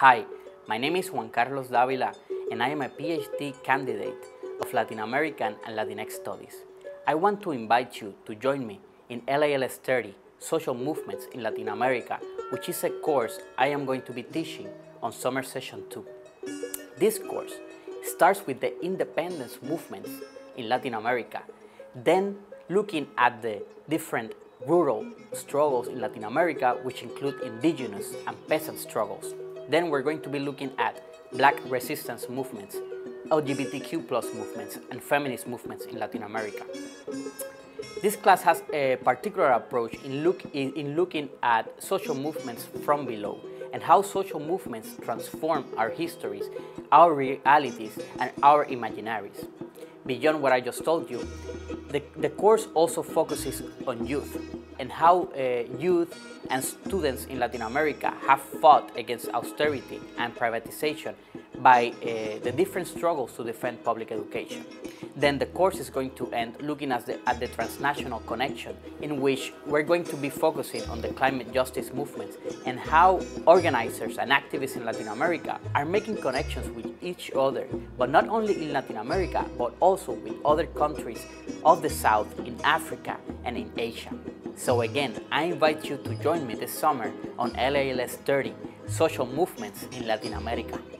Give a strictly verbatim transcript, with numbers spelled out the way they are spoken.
Hi, my name is Juan Carlos Davila and I am a PhD candidate of Latin American and Latinx Studies. I want to invite you to join me in L A L S thirty, Social Movements in Latin America, which is a course I am going to be teaching on summer session two. This course starts with the independence movements in Latin America, then looking at the different rural struggles in Latin America, which include indigenous and peasant struggles. Then we're going to be looking at Black resistance movements, L G B T Q plus movements, and feminist movements in Latin America. This class has a particular approach in, look, in, in looking at social movements from below and how social movements transform our histories, our realities, and our imaginaries. Beyond what I just told you, the, the course also focuses on youth and how uh, youth and students in Latin America have fought against austerity and privatization by uh, the different struggles to defend public education. Then the course is going to end looking at the, at the transnational connection, in which we're going to be focusing on the climate justice movements and how organizers and activists in Latin America are making connections with each other, but not only in Latin America, but also with other countries of the South, in Africa, and in Asia. So again, I invite you to join me this summer on L A L S thirty, Social Movements in Latin America.